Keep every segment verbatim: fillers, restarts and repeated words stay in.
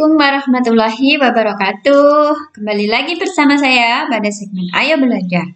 Assalamualaikum warahmatullahi wabarakatuh. Kembali lagi bersama saya pada segmen Ayo Belajar.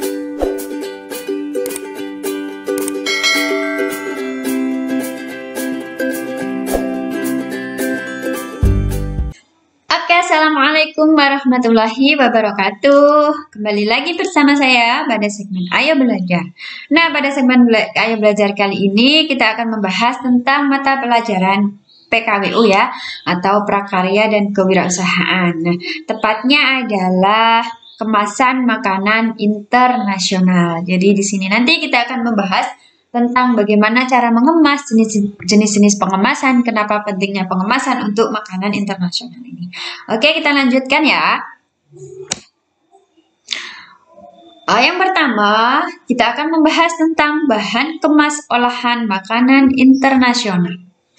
Oke, Assalamualaikum warahmatullahi wabarakatuh. Kembali lagi bersama saya pada segmen Ayo Belajar. Nah, pada segmen Ayo Belajar kali ini kita akan membahas tentang mata pelajaran P K W U ya, atau prakarya dan kewirausahaan. Nah, tepatnya adalah kemasan makanan internasional. Jadi di sini nanti kita akan membahas tentang bagaimana cara mengemas, jenis-jenis pengemasan, kenapa pentingnya pengemasan untuk makanan internasional ini. Oke, kita lanjutkan ya. Oh, yang pertama, kita akan membahas tentang bahan kemas olahan makanan internasional.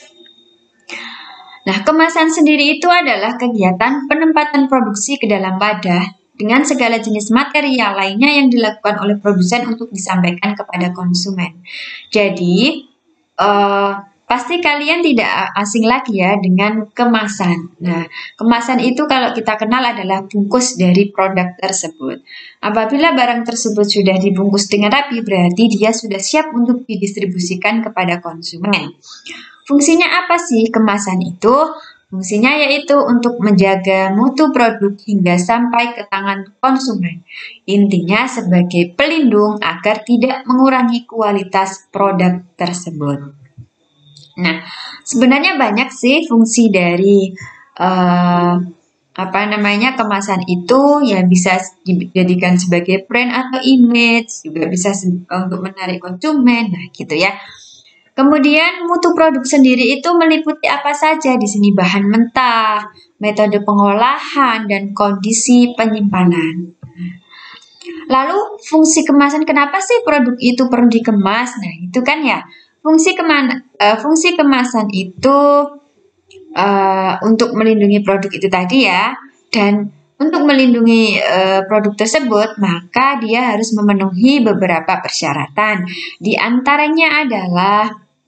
Nah, kemasan sendiri itu adalah kegiatan penempatan produksi ke dalam wadah dengan segala jenis material lainnya yang dilakukan oleh produsen untuk disampaikan kepada konsumen. Jadi, eh, pasti kalian tidak asing lagi ya dengan kemasan. Nah, kemasan itu kalau kita kenal adalah bungkus dari produk tersebut. Apabila barang tersebut sudah dibungkus dengan rapi, berarti dia sudah siap untuk didistribusikan kepada konsumen. Fungsinya apa sih kemasan itu? Fungsinya yaitu untuk menjaga mutu produk hingga sampai ke tangan konsumen. Intinya sebagai pelindung agar tidak mengurangi kualitas produk tersebut. Nah, sebenarnya banyak sih fungsi dari uh, apa namanya kemasan itu, ya bisa dijadikan sebagai brand atau image, juga bisa untuk menarik konsumen, nah gitu ya. Kemudian mutu produk sendiri itu meliputi apa saja di sini, bahan mentah, metode pengolahan, dan kondisi penyimpanan. Lalu fungsi kemasan, kenapa sih produk itu perlu dikemas? Nah itu kan ya, fungsi, kemana, uh, fungsi kemasan itu uh, untuk melindungi produk itu tadi ya, dan untuk melindungi uh, produk tersebut, maka dia harus memenuhi beberapa persyaratan. Di antaranya adalah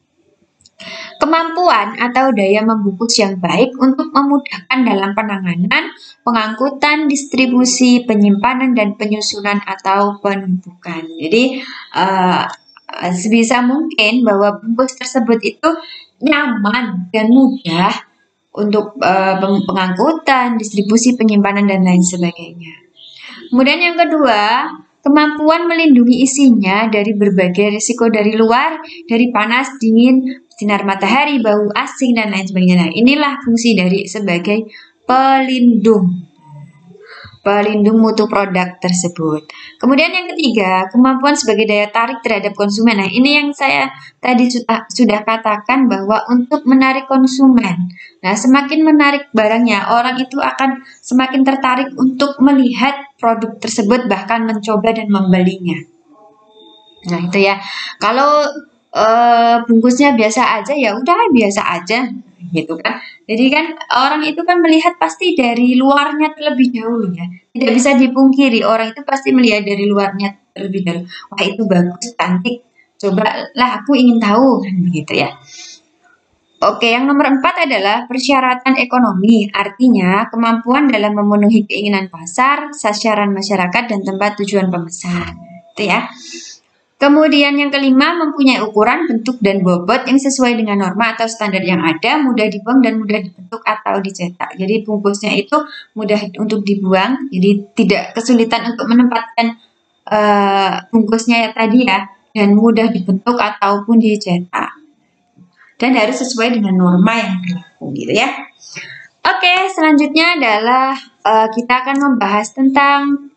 kemampuan atau daya membungkus yang baik untuk memudahkan dalam penanganan, pengangkutan, distribusi, penyimpanan, dan penyusunan atau penumpukan. Jadi, uh, sebisa mungkin bahwa bungkus tersebut itu nyaman dan mudah untuk uh, pengangkutan, distribusi, penyimpanan, dan lain sebagainya. Kemudian yang kedua, kemampuan melindungi isinya dari berbagai risiko dari luar, dari panas, dingin, sinar matahari, bau asing, dan lain sebagainya. Nah, inilah fungsi dari sebagai pelindung. Pelindung mutu produk tersebut. Kemudian yang ketiga, kemampuan sebagai daya tarik terhadap konsumen. Nah, ini yang saya tadi sudah, sudah katakan bahwa untuk menarik konsumen. Nah, semakin menarik barangnya, orang itu akan semakin tertarik untuk melihat produk tersebut, bahkan mencoba dan membelinya. Nah, itu ya. Kalau Uh, bungkusnya biasa aja, ya udah biasa aja gitu kan. Jadi kan orang itu kan melihat pasti dari luarnya terlebih dahulu ya. Tidak bisa dipungkiri, orang itu pasti melihat dari luarnya terlebih dahulu. Wah, itu bagus, cantik. Coba lah, aku ingin tahu kan begitu ya. Oke, yang nomor empat adalah persyaratan ekonomi. Artinya kemampuan dalam memenuhi keinginan pasar, sasaran masyarakat, dan tempat tujuan pemesan. Itu ya. Kemudian yang kelima, mempunyai ukuran, bentuk, dan bobot yang sesuai dengan norma atau standar yang ada, mudah dibuang dan mudah dibentuk atau dicetak. Jadi bungkusnya itu mudah untuk dibuang, jadi tidak kesulitan untuk menempatkan uh, bungkusnya ya tadi ya, dan mudah dibentuk ataupun dicetak. Dan harus sesuai dengan norma yang berlaku gitu ya. Oke, selanjutnya adalah uh, kita akan membahas tentang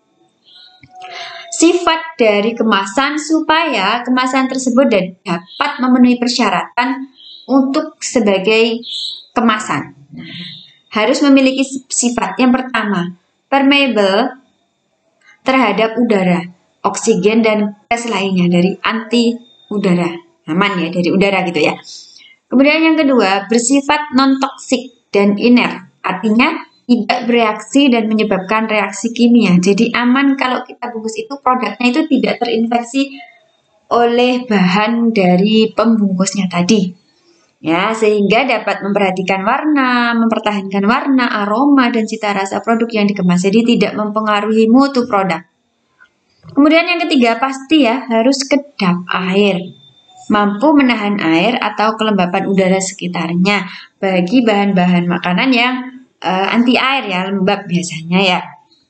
sifat dari kemasan supaya kemasan tersebut dapat memenuhi persyaratan untuk sebagai kemasan. Nah, harus memiliki sifat yang pertama, permeable terhadap udara, oksigen, dan gas lainnya dari anti udara, aman ya dari udara gitu ya. Kemudian yang kedua, bersifat non-toksik dan inert, artinya tidak bereaksi dan menyebabkan reaksi kimia. Jadi aman kalau kita bungkus itu produknya itu tidak terinfeksi oleh bahan dari pembungkusnya tadi. Ya, sehingga dapat memperhatikan warna, mempertahankan warna, aroma, dan cita rasa produk yang dikemas. Jadi tidak mempengaruhi mutu produk. Kemudian yang ketiga, pasti ya harus kedap air. Mampu menahan air atau kelembapan udara sekitarnya bagi bahan-bahan makanan yang uh, anti air ya, lembab biasanya ya.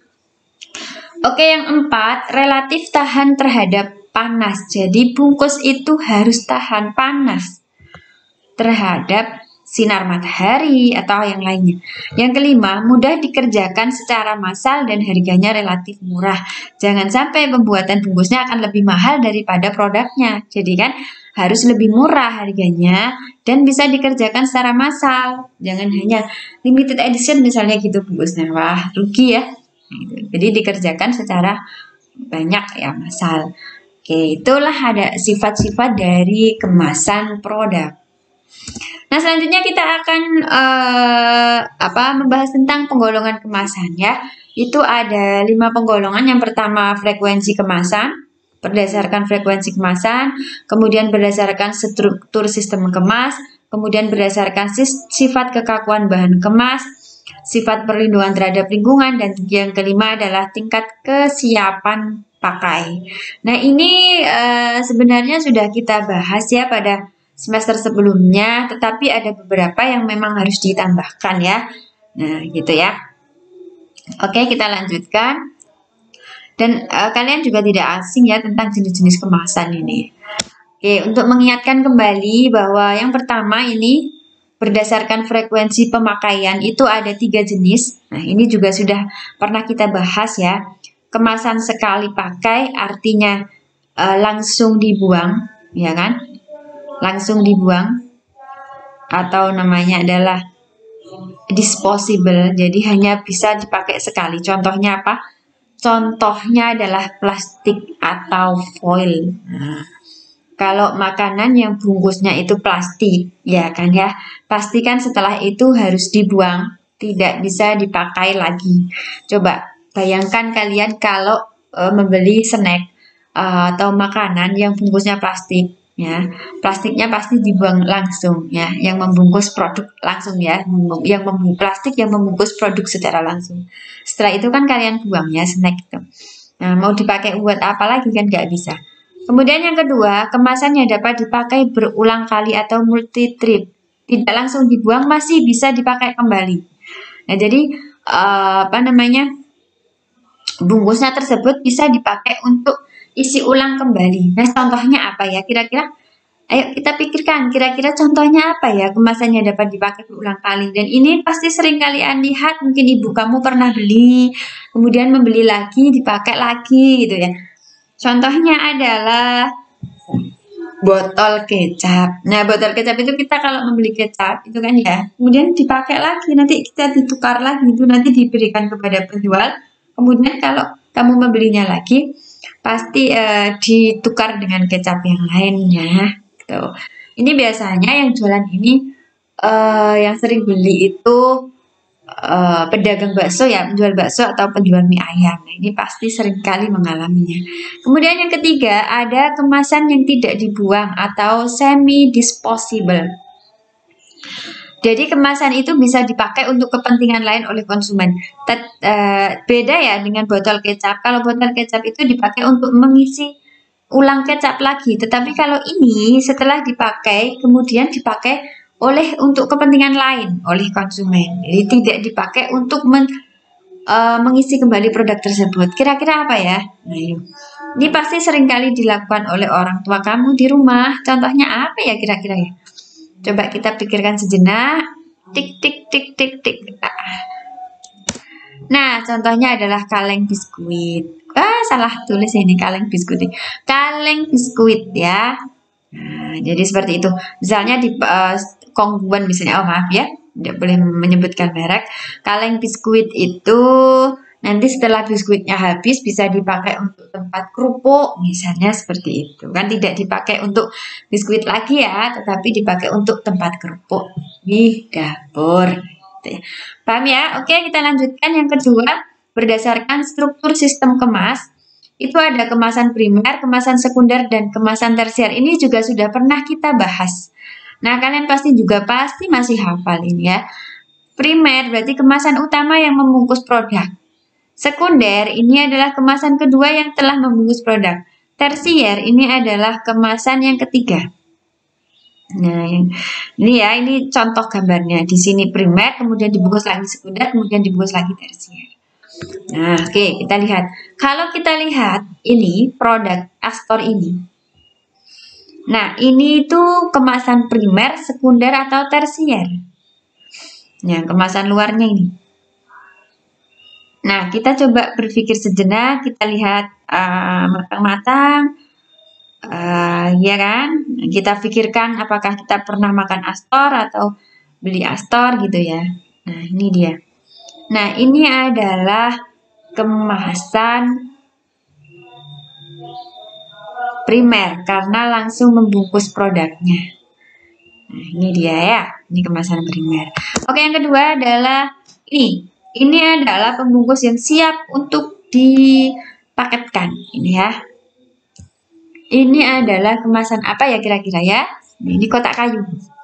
Oke, yang empat, relatif tahan terhadap panas. Jadi bungkus itu harus tahan panas terhadap sinar matahari atau yang lainnya. Yang kelima, mudah dikerjakan secara massal dan harganya relatif murah. Jangan sampai pembuatan bungkusnya akan lebih mahal daripada produknya. Jadi kan harus lebih murah harganya dan bisa dikerjakan secara massal. Jangan hanya limited edition misalnya gitu bungkusnya. Wah, rugi ya. Jadi dikerjakan secara banyak ya, massal. Oke, itulah ada sifat-sifat dari kemasan produk. Nah, selanjutnya kita akan uh, apa membahas tentang penggolongan kemasan ya. Itu ada lima penggolongan. Yang pertama frekuensi kemasan, berdasarkan frekuensi kemasan, kemudian berdasarkan struktur sistem kemas, kemudian berdasarkan sifat kekakuan bahan kemas, sifat perlindungan terhadap lingkungan, dan yang kelima adalah tingkat kesiapan pakai. Nah, ini uh, sebenarnya sudah kita bahas ya pada semester sebelumnya, tetapi ada beberapa yang memang harus ditambahkan ya. Nah, gitu ya. Oke, kita lanjutkan. Dan uh, kalian juga tidak asing ya tentang jenis-jenis kemasan ini. Oke, untuk mengingatkan kembali bahwa yang pertama ini berdasarkan frekuensi pemakaian itu ada tiga jenis. Nah, ini juga sudah pernah kita bahas ya. Kemasan sekali pakai artinya uh, langsung dibuang, ya kan? Langsung dibuang, atau namanya adalah disposable, jadi hanya bisa dipakai sekali. Contohnya apa? Contohnya adalah plastik atau foil. Nah, kalau makanan yang bungkusnya itu plastik, ya kan ya, pastikan setelah itu harus dibuang, tidak bisa dipakai lagi. Coba bayangkan kalian kalau e, membeli snack e, atau makanan yang bungkusnya plastik. Ya, plastiknya pasti dibuang langsung ya, yang membungkus produk langsung ya, yang membungkus plastik yang membungkus produk secara langsung. Setelah itu kan kalian buang ya snack itu. Nah, mau dipakai buat apa lagi kan nggak bisa. Kemudian yang kedua, kemasan yang dapat dipakai berulang kali atau multi trip, tidak langsung dibuang, masih bisa dipakai kembali. Nah, jadi uh, apa namanya, bungkusnya tersebut bisa dipakai untuk isi ulang kembali. Nah, contohnya apa ya kira-kira? Ayo kita pikirkan, kira-kira contohnya apa ya kemasan yang dapat dipakai berulang kali. Dan ini pasti sering kalian lihat, mungkin ibu kamu pernah beli, kemudian membeli lagi, dipakai lagi gitu ya. Contohnya adalah botol kecap. Nah, botol kecap itu kita kalau membeli kecap itu kan ya, kemudian dipakai lagi, nanti kita ditukar lagi, itu nanti diberikan kepada penjual. Kemudian kalau kamu membelinya lagi, pasti uh, ditukar dengan kecap yang lainnya. Gitu. Ini biasanya yang jualan ini, uh, yang sering beli itu Uh, pedagang bakso ya, penjual bakso atau penjual mie ayam. Nah, ini pasti seringkali mengalaminya. Kemudian yang ketiga, ada kemasan yang tidak dibuang atau semi disposable. Jadi kemasan itu bisa dipakai untuk kepentingan lain oleh konsumen. Tet, uh, beda ya dengan botol kecap. Kalau botol kecap itu dipakai untuk mengisi ulang kecap lagi. Tetapi kalau ini setelah dipakai kemudian dipakai oleh untuk kepentingan lain oleh konsumen. Jadi tidak dipakai untuk men, uh, mengisi kembali produk tersebut. Kira-kira apa ya? Nah, yuk. Ini pasti seringkali dilakukan oleh orang tua kamu di rumah. Contohnya apa ya kira-kira ya? Coba kita pikirkan sejenak. Tik tik tik tik tik. Nah, contohnya adalah kaleng biskuit. Ah, salah tulis ini kaleng biskuit. Kaleng biskuit ya. Nah, jadi seperti itu. Misalnya di uh, Kongguan misalnya, oh maaf ya, tidak boleh menyebutkan merek. Kaleng biskuit itu nanti setelah biskuitnya habis bisa dipakai untuk tempat kerupuk, misalnya seperti itu. Kan tidak dipakai untuk biskuit lagi ya, tetapi dipakai untuk tempat kerupuk di dapur. Paham ya? Oke, kita lanjutkan yang kedua. Berdasarkan struktur sistem kemas, itu ada kemasan primer, kemasan sekunder, dan kemasan tersier. Ini juga sudah pernah kita bahas Nah, kalian pasti juga pasti masih hafal ini ya. Primer berarti kemasan utama yang membungkus produk. Sekunder ini adalah kemasan kedua yang telah membungkus produk. Tersier ini adalah kemasan yang ketiga. Nah, ini ya, ini contoh gambarnya. Di sini primer, kemudian dibungkus lagi sekunder, kemudian dibungkus lagi tersier. Nah, oke, okay, kita lihat. Kalau kita lihat ini produk Astor ini. Nah, ini itu kemasan primer, sekunder atau tersier. Nah, kemasan luarnya ini. Nah, kita coba berpikir sejenak, kita lihat matang-matang, uh, uh, ya kan? Kita pikirkan apakah kita pernah makan Astor atau beli Astor gitu ya. Nah, ini dia. Nah, ini adalah kemasan primer karena langsung membungkus produknya. Nah, ini dia ya, ini kemasan primer. Oke, yang kedua adalah ini. Ini adalah pembungkus yang siap untuk dipaketkan. Ini ya. Ini adalah kemasan apa ya kira-kira ya? Ini kotak kayu.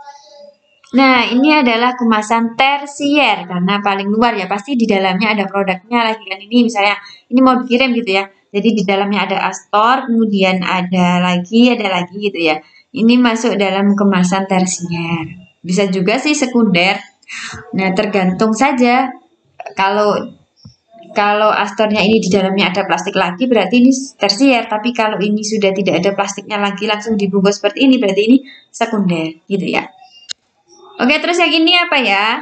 Nah, ini adalah kemasan tersier karena paling luar ya, pasti di dalamnya ada produknya lagi kan. Ini misalnya ini mau dikirim gitu ya. Jadi di dalamnya ada Astor, kemudian ada lagi, ada lagi gitu ya. Ini masuk dalam kemasan tersier. Bisa juga sih sekunder. Nah, tergantung saja. Kalau kalau Astornya ini di dalamnya ada plastik lagi berarti ini tersier, tapi kalau ini sudah tidak ada plastiknya lagi langsung dibungkus seperti ini berarti ini sekunder gitu ya. Oke, terus yang ini apa ya?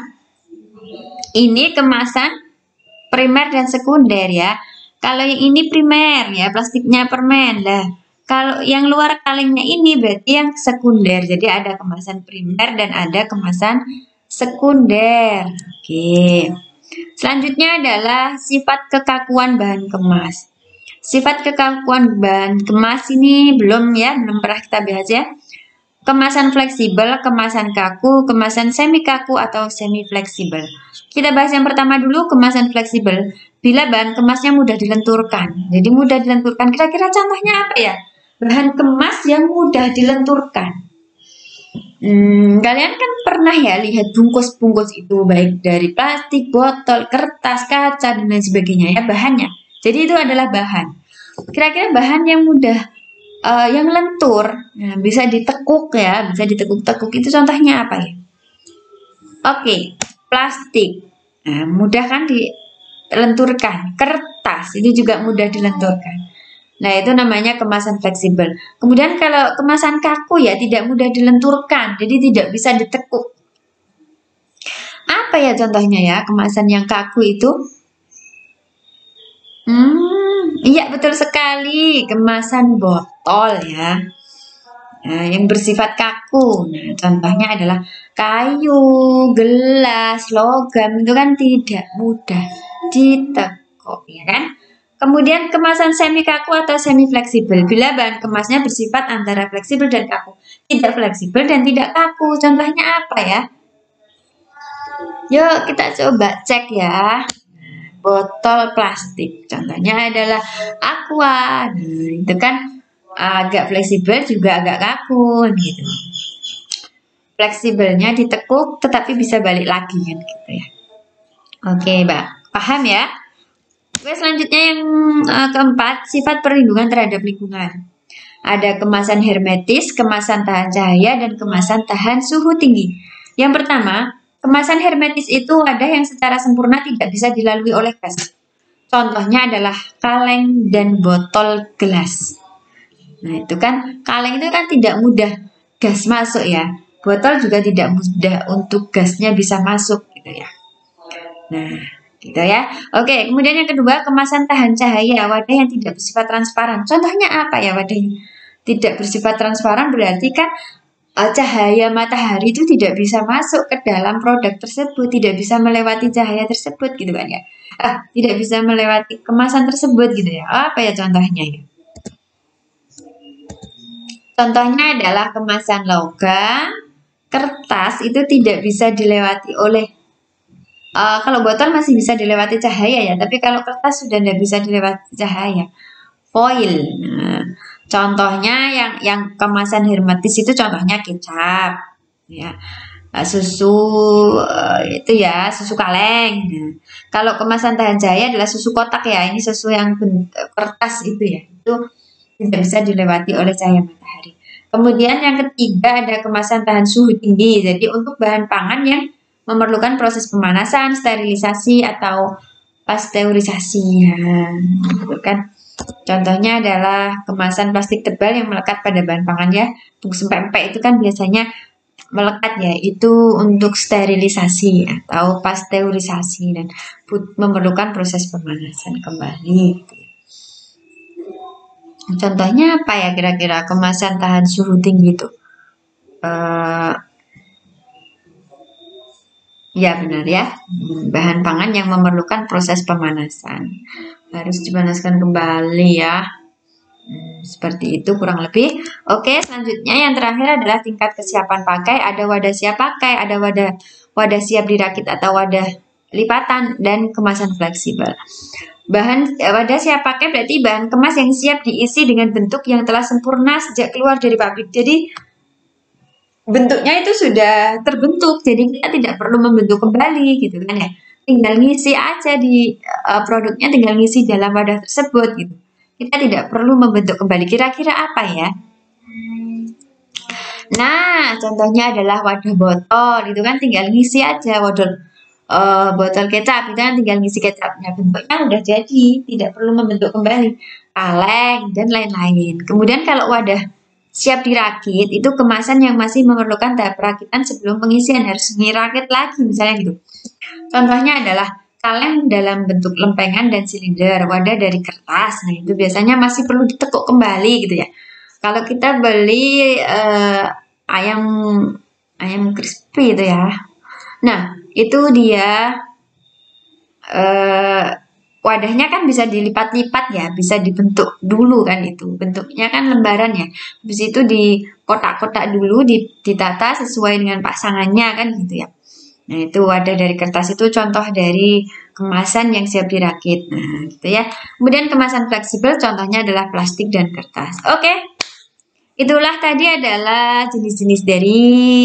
Ini kemasan primer dan sekunder ya. Kalau yang ini primer ya, plastiknya permen lah. Kalau yang luar kalengnya ini berarti yang sekunder. Jadi ada kemasan primer dan ada kemasan sekunder. Oke. Selanjutnya adalah sifat kekakuan bahan kemas. Sifat kekakuan bahan kemas ini belum ya, belum pernah kita bahas ya. Kemasan fleksibel, kemasan kaku, kemasan semi kaku atau semi fleksibel. Kita bahas yang pertama dulu, kemasan fleksibel. Bila bahan kemasnya mudah dilenturkan. Jadi mudah dilenturkan. Kira-kira contohnya apa ya? Bahan kemas yang mudah dilenturkan. Hmm, kalian kan pernah ya lihat bungkus-bungkus itu baik dari plastik, botol, kertas, kaca dan lain sebagainya ya bahannya. Jadi itu adalah bahan. Kira-kira bahan yang mudah Uh, yang lentur, nah, bisa ditekuk ya, bisa ditekuk-tekuk itu contohnya apa ya? Oke, plastik, nah, mudah kan dilenturkan. Kertas itu juga mudah dilenturkan. Nah itu namanya kemasan fleksibel. Kemudian kalau kemasan kaku ya tidak mudah dilenturkan, jadi tidak bisa ditekuk. Apa ya contohnya ya kemasan yang kaku itu? Hmm, iya betul sekali, kemasan botol ya. Nah, yang bersifat kaku. Nah, contohnya adalah kayu, gelas, logam itu kan tidak mudah ditekuk, ya kan? Kemudian kemasan semi kaku atau semi fleksibel. Bila bahan kemasnya bersifat antara fleksibel dan kaku. Tidak fleksibel dan tidak kaku. Contohnya apa ya? Yuk kita coba cek ya. Botol plastik, contohnya adalah aqua. Nah, itu kan agak fleksibel juga agak kaku gitu. Fleksibelnya ditekuk tetapi bisa balik lagi kan gitu ya. Oke, Mbak. Paham ya? Oke, selanjutnya yang uh, keempat, sifat perlindungan terhadap lingkungan. Ada kemasan hermetis, kemasan tahan cahaya, dan kemasan tahan suhu tinggi. Yang pertama, kemasan hermetis itu wadah yang secara sempurna tidak bisa dilalui oleh gas. Contohnya adalah kaleng dan botol gelas. Nah itu kan, kaleng itu kan tidak mudah gas masuk ya. Botol juga tidak mudah untuk gasnya bisa masuk gitu ya. Nah gitu ya. Oke, kemudian yang kedua, kemasan tahan cahaya, wadah yang tidak bersifat transparan. Contohnya apa ya wadahnya? Tidak bersifat transparan berarti kan cahaya matahari itu tidak bisa masuk ke dalam produk tersebut, tidak bisa melewati cahaya tersebut gitu kan ya. Ah, tidak bisa melewati kemasan tersebut gitu ya. Apa ya contohnya ya? Contohnya adalah kemasan logam, kertas itu tidak bisa dilewati oleh uh, kalau botol masih bisa dilewati cahaya ya, tapi kalau kertas sudah tidak bisa dilewati cahaya. Foil. Nah, contohnya yang yang kemasan hermetis itu contohnya kecap, ya. Susu uh, itu ya susu kaleng. Nah, kalau kemasan tahan cahaya adalah susu kotak ya. Ini susu yang kertas itu ya. Itu tidak bisa dilewati oleh cahaya matahari. Kemudian yang ketiga ada kemasan tahan suhu tinggi. Jadi untuk bahan pangan yang memerlukan proses pemanasan, sterilisasi atau pasteurisasi. Nah, gitu kan. Contohnya adalah kemasan plastik tebal yang melekat pada bahan pangan ya. Bungkus pempek itu kan biasanya melekat ya, itu untuk sterilisasi atau pasteurisasi dan memerlukan proses pemanasan kembali. Contohnya apa ya kira-kira kemasan tahan suhu tinggi itu? Uh, ya benar ya, bahan pangan yang memerlukan proses pemanasan harus dipanaskan kembali ya. Hmm, seperti itu kurang lebih. Oke, selanjutnya yang terakhir adalah tingkat kesiapan pakai. Ada wadah siap pakai, ada wadah wadah siap dirakit atau wadah lipatan, dan kemasan fleksibel. Bahan wadah siap pakai berarti bahan kemas yang siap diisi dengan bentuk yang telah sempurna sejak keluar dari pabrik. Jadi bentuknya itu sudah terbentuk, jadi kita tidak perlu membentuk kembali gitu kan ya. Tinggal ngisi aja di uh, produknya, tinggal ngisi dalam wadah tersebut gitu. Kita tidak perlu membentuk kembali. Kira-kira apa ya? Nah, contohnya adalah wadah botol. Itu kan tinggal ngisi aja wadah uh, botol kecap. Itu kan tinggal ngisi kecapnya. Bentuknya udah jadi, tidak perlu membentuk kembali. Kaleng dan lain-lain. Kemudian kalau wadah siap dirakit, itu kemasan yang masih memerlukan tahap perakitan sebelum pengisian. Harus ngirakit lagi misalnya gitu. Contohnya adalah kaleng dalam bentuk lempengan dan silinder, wadah dari kertas. Nah, itu biasanya masih perlu ditekuk kembali gitu ya. Kalau kita beli uh, ayam ayam crispy itu ya. Nah, itu dia uh, wadahnya kan bisa dilipat-lipat ya, bisa dibentuk dulu kan itu. Bentuknya kan lembaran ya. Habis itu di kotak-kotak dulu, ditata sesuai dengan pasangannya kan gitu ya. Nah, itu wadah dari kertas itu contoh dari kemasan yang siap dirakit. Nah, gitu ya. Kemudian kemasan fleksibel contohnya adalah plastik dan kertas. Oke. Itulah tadi adalah jenis-jenis dari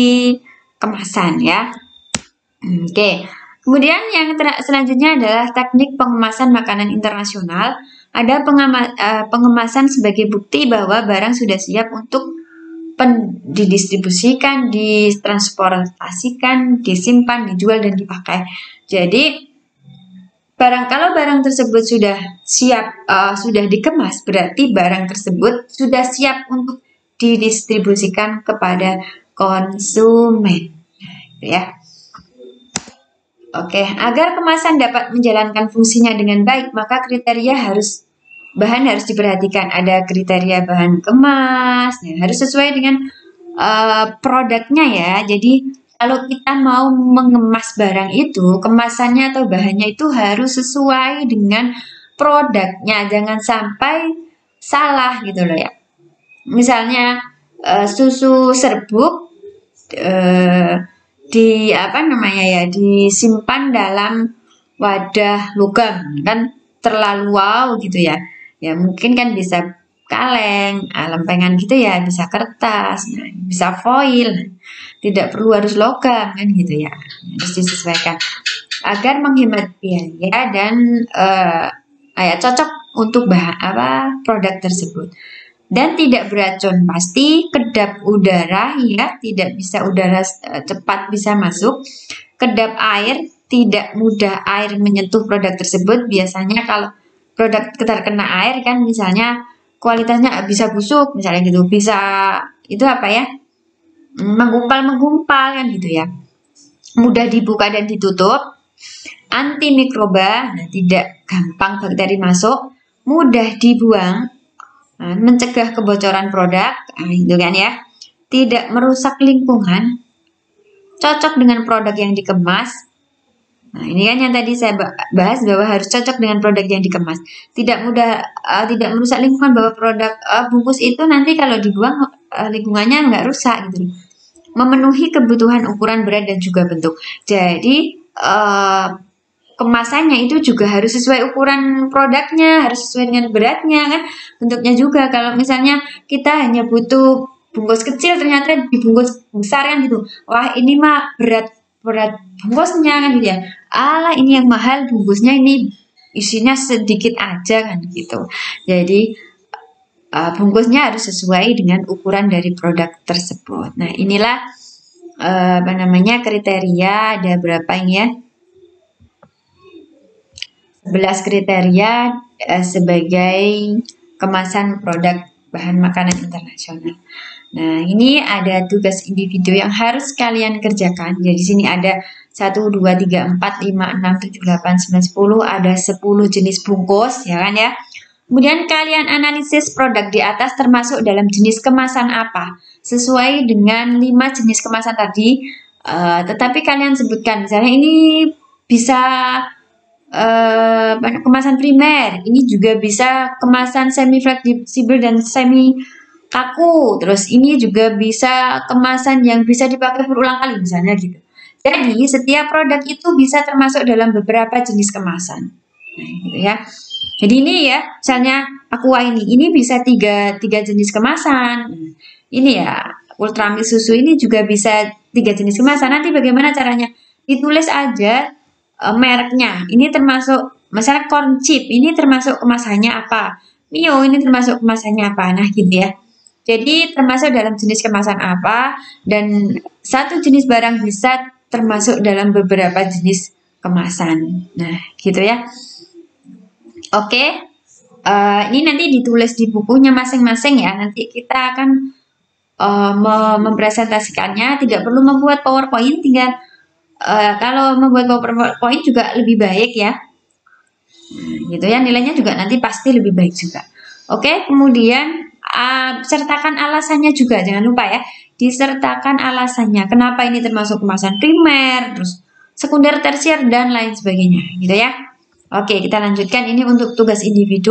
kemasan ya. Oke. Kemudian yang selanjutnya adalah teknik pengemasan makanan internasional. Ada pengema uh, pengemasan sebagai bukti bahwa barang sudah siap untuk didistribusikan, ditransportasikan, disimpan, dijual, dan dipakai. Jadi, barang kalau barang tersebut sudah siap, uh, sudah dikemas, berarti barang tersebut sudah siap untuk didistribusikan kepada konsumen. Ya. Oke, agar kemasan dapat menjalankan fungsinya dengan baik, maka kriteria harus bahan harus diperhatikan. Ada kriteria bahan kemas, ya, harus sesuai dengan uh, produknya ya. Jadi kalau kita mau mengemas barang itu, kemasannya atau bahannya itu harus sesuai dengan produknya. Jangan sampai salah gitu loh ya. Misalnya uh, susu serbuk uh, di apa namanya ya, disimpan dalam wadah logam kan terlalu wow gitu ya. Ya mungkin kan bisa kaleng, lempengan gitu ya, bisa kertas, nah, bisa foil, tidak perlu harus logam kan gitu ya, harus disesuaikan agar menghemat biaya dan uh, ya, cocok untuk bahan apa produk tersebut. Dan tidak beracun, pasti kedap udara ya, tidak bisa udara uh, cepat bisa masuk, kedap air, tidak mudah air menyentuh produk tersebut. Biasanya kalau produk terkena air kan misalnya kualitasnya bisa busuk misalnya gitu, bisa itu apa ya, menggumpal-menggumpal kan gitu ya, mudah dibuka dan ditutup, anti mikroba, nah, tidak gampang bakteri masuk, mudah dibuang, nah, mencegah kebocoran produk, nah, itu kan ya, tidak merusak lingkungan, cocok dengan produk yang dikemas. Nah, ini kan yang tadi saya bahas bahwa harus cocok dengan produk yang dikemas. Tidak mudah, uh, tidak merusak lingkungan, bahwa produk uh, bungkus itu nanti kalau dibuang uh, lingkungannya nggak rusak gitu. Memenuhi kebutuhan ukuran, berat, dan juga bentuk. Jadi uh, kemasannya itu juga harus sesuai ukuran produknya, harus sesuai dengan beratnya kan, bentuknya juga. Kalau misalnya kita hanya butuh bungkus kecil ternyata dibungkus besar kan gitu. Wah, ini mah berat berat bungkusnya kan gitu ya. Alah, ini yang mahal bungkusnya, ini isinya sedikit aja kan gitu. Jadi uh, bungkusnya harus sesuai dengan ukuran dari produk tersebut. Nah, inilah uh, apa namanya kriteria, ada berapa ini ya? sebelas kriteria uh, sebagai kemasan produk bahan makanan internasional. Nah, ini ada tugas individu yang harus kalian kerjakan. Jadi sini ada satu, dua, tiga, empat, lima, enam, tujuh, delapan, sembilan, sepuluh, ada sepuluh jenis bungkus, ya kan ya. Kemudian kalian analisis produk di atas termasuk dalam jenis kemasan apa. Sesuai dengan lima jenis kemasan tadi, uh, tetapi kalian sebutkan, misalnya ini bisa uh, kemasan primer, ini juga bisa kemasan semi fleksibel dan semi kaku. Terus ini juga bisa kemasan yang bisa dipakai berulang kali misalnya gitu. Jadi setiap produk itu bisa termasuk dalam beberapa jenis kemasan. Nah, gitu ya. Jadi ini ya, misalnya Aqua ini, ini bisa tiga, tiga jenis kemasan. Ini ya, Ultramilk susu ini juga bisa tiga jenis kemasan. Nanti bagaimana caranya? Ditulis aja uh, mereknya. Ini termasuk, misalnya corn chip, ini termasuk kemasannya apa? Mio ini termasuk kemasannya apa? Nah gitu ya. Jadi termasuk dalam jenis kemasan apa, dan satu jenis barang bisa termasuk dalam beberapa jenis kemasan. Nah gitu ya. Oke, uh, ini nanti ditulis di bukunya masing-masing ya. Nanti kita akan uh, mempresentasikannya. Tidak perlu membuat PowerPoint, tinggal uh, kalau membuat PowerPoint juga lebih baik ya. Gitu ya, nilainya juga nanti pasti lebih baik juga. Oke, kemudian uh, sertakan alasannya juga, jangan lupa ya. Disertakan alasannya. Kenapa ini termasuk kemasan primer, terus sekunder, tersier, dan lain sebagainya. Gitu ya. Oke, kita lanjutkan. Ini untuk tugas individu.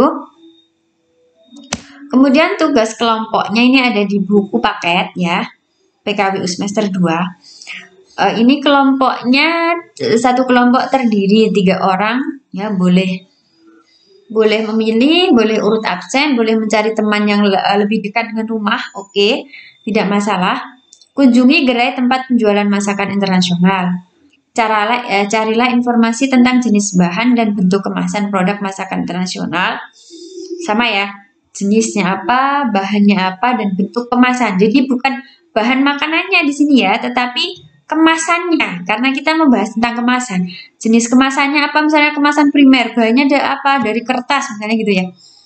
Kemudian tugas kelompoknya ini ada di buku paket ya, P K W U semester dua. Uh, ini kelompoknya satu kelompok terdiri tiga orang ya, boleh boleh memilih, boleh urut absen, boleh mencari teman yang le lebih dekat dengan rumah. Oke, tidak masalah. Kunjungi gerai tempat penjualan masakan internasional. Caralah, eh, carilah informasi tentang jenis bahan dan bentuk kemasan produk masakan internasional. Sama ya, jenisnya apa, bahannya apa, dan bentuk kemasan. Jadi bukan bahan makanannya di sini ya, tetapi kemasannya. Karena kita membahas tentang kemasan. Jenis kemasannya apa, misalnya kemasan primer, bahannya ada apa, dari kertas misalnya gitu ya.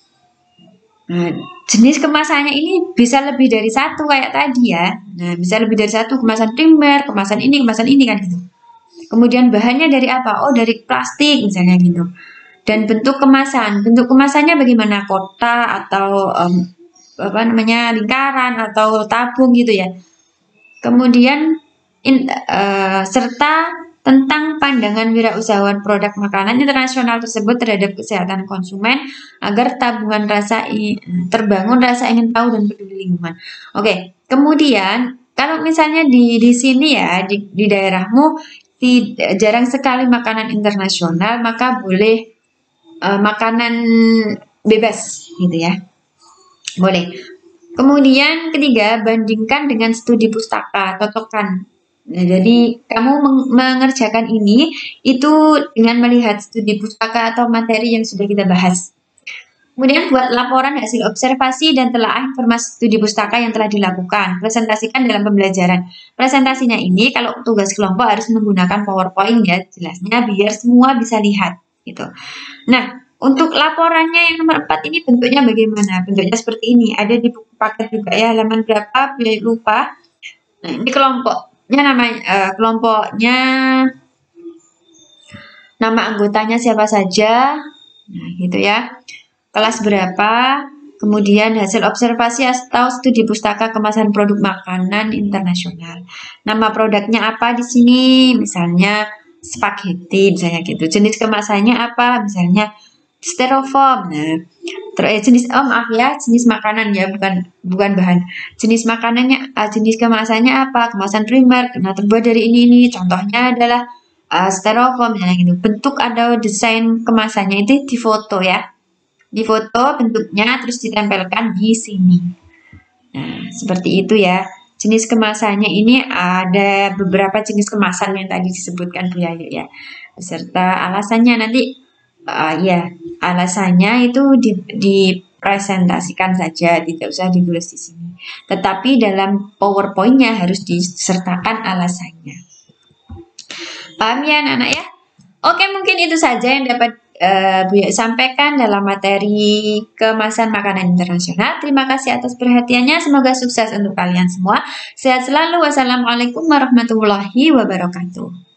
Nah, jenis kemasannya ini bisa lebih dari satu kayak tadi ya. Nah, bisa lebih dari satu, kemasan primer, kemasan ini, kemasan ini kan gitu. Kemudian bahannya dari apa? Oh, dari plastik misalnya gitu. Dan bentuk kemasan, bentuk kemasannya bagaimana? Kotak atau um, apa namanya, lingkaran atau tabung gitu ya. Kemudian in, uh, serta tentang pandangan wirausahawan produk makanan internasional tersebut terhadap kesehatan konsumen agar tabungan rasa terbangun rasa ingin tahu dan peduli lingkungan. Oke, kemudian kalau misalnya di di sini ya di, di daerahmu tidak, jarang sekali makanan internasional, maka boleh uh, makanan bebas gitu ya, boleh. Kemudian ketiga, bandingkan dengan studi pustaka, cocokkan. Nah, jadi kamu mengerjakan ini itu dengan melihat studi pustaka atau materi yang sudah kita bahas. Kemudian buat laporan hasil observasi dan telaah informasi studi pustaka yang telah dilakukan. Presentasikan dalam pembelajaran. Presentasinya ini kalau tugas kelompok harus menggunakan PowerPoint ya, jelasnya biar semua bisa lihat gitu. Nah, untuk laporannya yang nomor empat ini bentuknya bagaimana? Bentuknya seperti ini. Ada di buku paket juga ya, halaman berapa? Lupa. Nah, ini kelompoknya namanya uh, kelompoknya nama anggotanya siapa saja. Nah, gitu ya. Kelas berapa, kemudian hasil observasi atau studi pustaka kemasan produk makanan internasional. Nama produknya apa di sini? Misalnya spaghetti, misalnya gitu. Jenis kemasannya apa? Misalnya styrofoam. Nah, terus jenis oh maaf ya, jenis makanan ya, bukan bukan bahan. Jenis makanannya, uh, jenis kemasannya apa? Kemasan primer, nah terbuat dari ini ini. Contohnya adalah uh, styrofoam, misalnya gitu. Bentuk atau desain kemasannya itu difoto ya. Di foto bentuknya terus ditempelkan di sini. Nah, seperti itu ya. Jenis kemasannya ini ada beberapa jenis kemasan yang tadi disebutkan Bu Yayu ya. Beserta alasannya nanti uh, ya, alasannya itu di, dipresentasikan saja, tidak usah ditulis di sini. Tetapi dalam PowerPoint-nya harus disertakan alasannya. Paham ya anak-anak ya? Oke, mungkin itu saja yang dapat uh, Bu Yayu sampaikan dalam materi kemasan makanan internasional. Terima kasih atas perhatiannya. Semoga sukses untuk kalian semua. Sehat selalu. Wassalamualaikum warahmatullahi wabarakatuh.